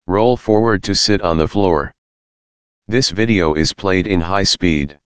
Roll forward to sit on the floor. This video is played in high speed.